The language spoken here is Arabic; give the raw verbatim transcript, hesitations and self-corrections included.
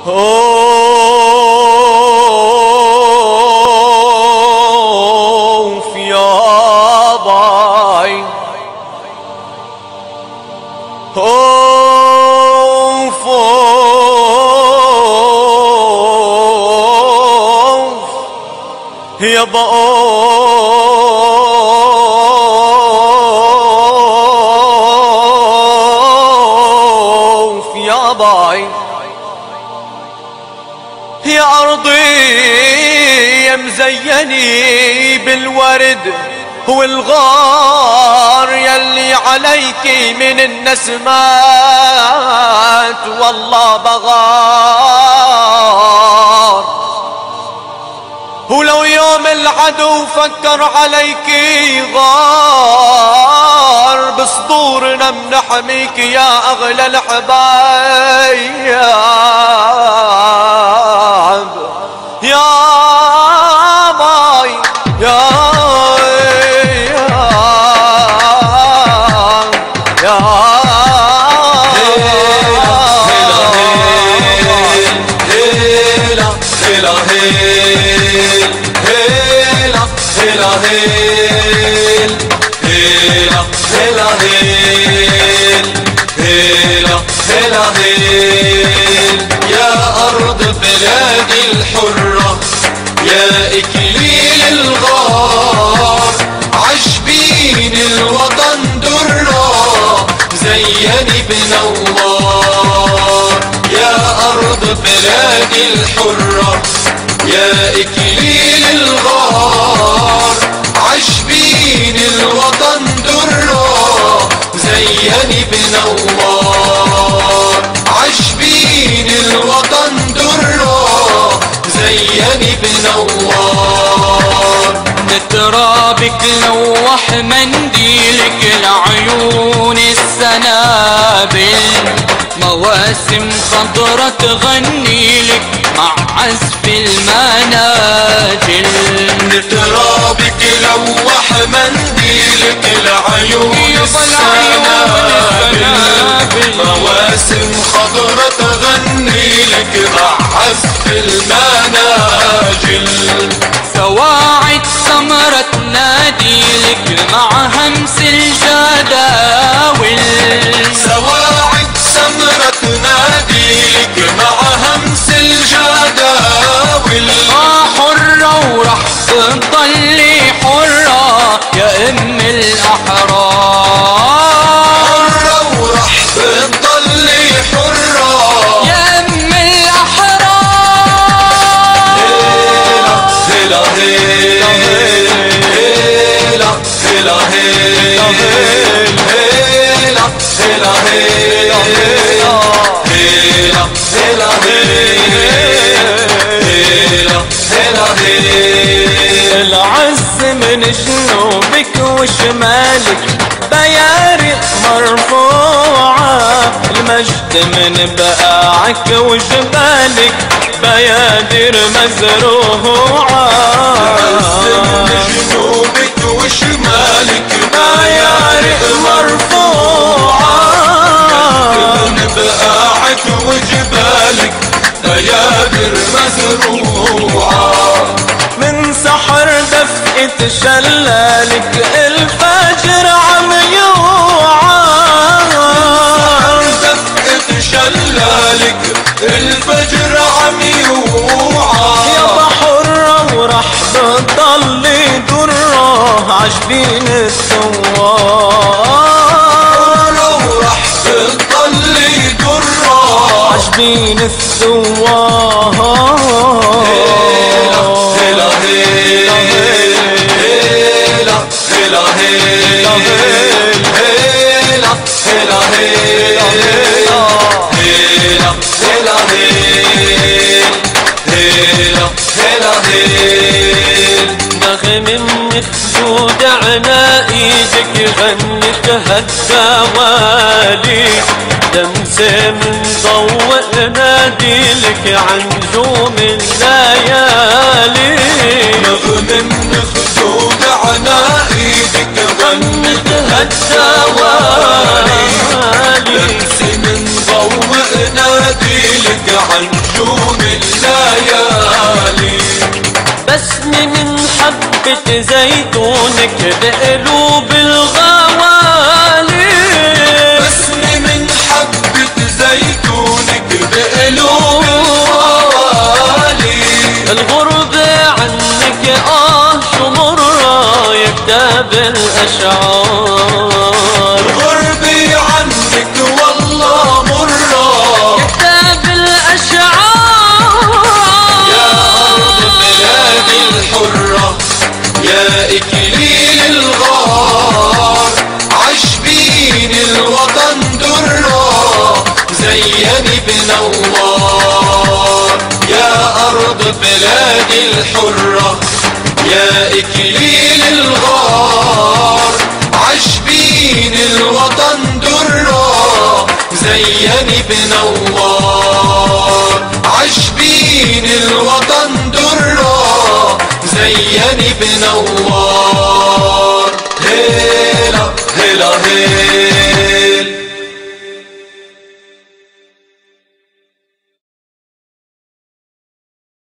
اوف يا باي اوف اوف يابا اوف يا باي يا أرضي يا مزيني بالورد والغار يلي عليكي من النسمات والله بغار. ولو يوم العدو فكر عليكي غار بصدورنا بنحميك يا أغلى الحبايب يا باي يا يا هيلا هيلا هيلا هيلا هيلا هيلا هيلا هيلا يا أرض بلادي الحرة يا إكليل الغار عشبين الوطن درة زيني بنوار. يا أرض بلادي الحرة يا إكليل الغار عشبين الوطن درة زيني بنوار. عشبين الوطن درة زيني بنوار. ترابك لوح منديلك لعيون السنابل مواسم خضرة تغني لك مع عزف المناجل. ترابك لوح منديلك لعيون السنابل مواسم خضرة تغني لك مع عزف المناجل. سواعد سمرة تنادي لك مع همس الجداول. سواعد سمرة تنادي لك مع همس الجداول. آه حرة ورح تضلي حرة يا أم الأحرار. حرة ورح تضلي حرة يا أم الأحرار. هيلا هيلا هيلا هيلا هيلا هيلا هيلا هيلا هيلا هيلا هيلا هيلا. العز من جنوبك وشمالك بيارق مرفوعة. المجد من بقاعك وجبالك بيادر مزروعة. العز من جنوبك وشمالك بيارق مرفوعة. من بقاعك وجبالك بيادر مزروعة. من سحر دفئة شلالك الفجر عم يوعى. دفئة شلالك الفجر عم يوعى. يا بحرة ورح بتضلي درة عجبين الثوار. ورح بتضلي درة عجبين الثوار. هيلا هيلا هيلا هيلا هيلا هيلا هيلا هيلا هيلا هيلا هيلا هيلا هيلا. نغم من خدود عنا ايدك غنت هالدوالي. لمسة من ضوء ناديلك عن نجوم الليالي. نغم من خدود عنا ايدك غنت هالدوالي. لمسة من ضوء ناديلك عن نجوم حبة زيتونك بقلوب الغوالي، بسمة من حبة زيتونك بقلوب الغوالي. الغربة عنك آه شو مرة يا كتاب الأشعار، الغربة عنك والله مرة يا كتاب الأشعار. يا أرض بلادي الحرة يا إكليل الغار، عجبين الوطن درة زيني بنوار. يا أرض بلادي الحرة يا إكليل الغار، عجبين الوطن درة زيني بنوار. عجبين الوطن درة زيني بنوار. هيلا هيلا هيلا